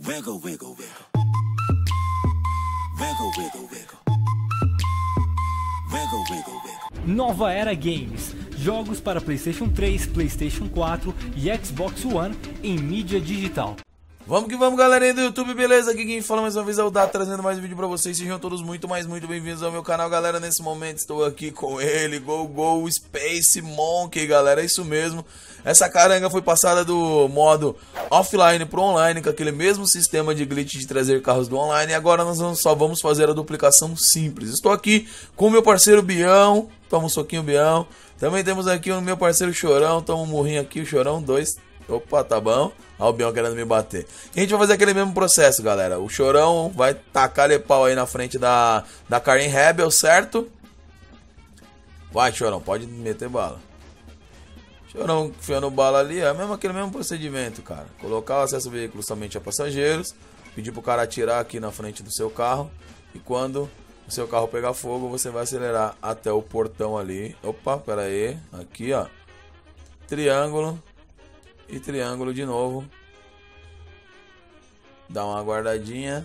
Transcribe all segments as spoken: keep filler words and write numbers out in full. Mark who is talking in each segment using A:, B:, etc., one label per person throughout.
A: Wiggle, wiggle, wiggle. Wiggle, wiggle, wiggle. Wiggle, wiggle, wiggle.
B: Nova Era Games. Jogos para PlayStation três, PlayStation quatro e Xbox One em mídia digital.
C: Vamos que vamos, galerinha do YouTube, beleza? Aqui quem fala mais uma vez é o Dá, trazendo mais um vídeo pra vocês. Sejam todos muito, mais muito bem-vindos ao meu canal, galera. Nesse momento estou aqui com ele, Go Go Space Monkey, galera, é isso mesmo. Essa caranga foi passada do modo offline pro online, com aquele mesmo sistema de glitch de trazer carros do online. E agora nós vamos, só vamos fazer a duplicação simples. Estou aqui com o meu parceiro Bião, toma um soquinho, Bião. Também temos aqui o meu parceiro Chorão, toma um murrinho aqui, o Chorão, dois. Opa, tá bom. Olha o Bião querendo me bater. E a gente vai fazer aquele mesmo processo, galera. O Chorão vai tacar-lhe pau aí na frente da, da Karen Rebel, certo? Vai, Chorão, pode meter bala. Chorão enfiando bala ali, é mesmo aquele mesmo procedimento, cara. Colocar o acesso ao veículo somente a passageiros. Pedir pro cara atirar aqui na frente do seu carro. E quando o seu carro pegar fogo, você vai acelerar até o portão ali. Opa, pera aí. Aqui, ó. Triângulo. E triângulo de novo. Dá uma guardadinha.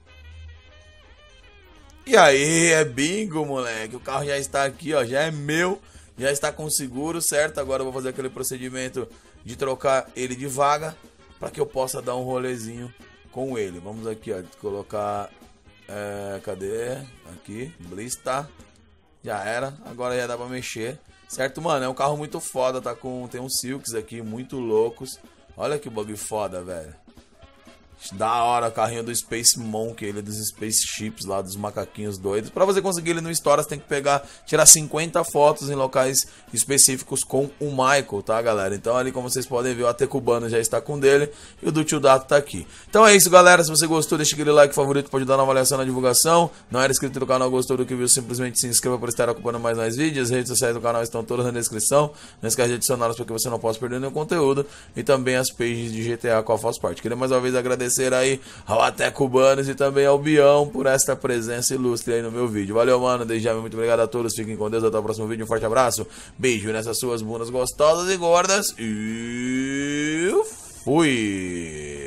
C: E aí, é bingo, moleque. O carro já está aqui, ó. Já é meu. Já está com seguro, certo? Agora eu vou fazer aquele procedimento de trocar ele de vaga, para que eu possa dar um rolezinho com ele. Vamos aqui, ó. Colocar... É, cadê? Aqui. Blista. Já era. Agora já dá pra mexer. Certo, mano? É um carro muito foda, tá com... Tem uns silks aqui, muito loucos. Olha que bug foda, velho. Da hora, o carrinho do Space Monkey, ele dos Spaceships lá, dos macaquinhos doidos. Pra você conseguir ele no Store, você tem que pegar, tirar cinquenta fotos em locais específicos com o Michael, tá, galera? Então ali, como vocês podem ver, o A T Cubano já está com dele e o do Tio Dato tá aqui. Então é isso, galera. Se você gostou, deixa aquele like favorito pra ajudar na avaliação, na divulgação. Não era inscrito no canal, gostou do que viu, simplesmente se inscreva para estar acompanhando mais mais vídeos. As redes sociais do canal estão todas na descrição. Não esquece de adicioná-las para que você não possa perder nenhum conteúdo. E também as pages de G T A com a faço parte. Queria mais uma vez agradecer aí ao Até Cubanos e também ao Bião por esta presença ilustre aí no meu vídeo. Valeu, mano, desde já, muito obrigado a todos, fiquem com Deus, até o próximo vídeo, um forte abraço, beijo nessas suas bundas gostosas e gordas e fui!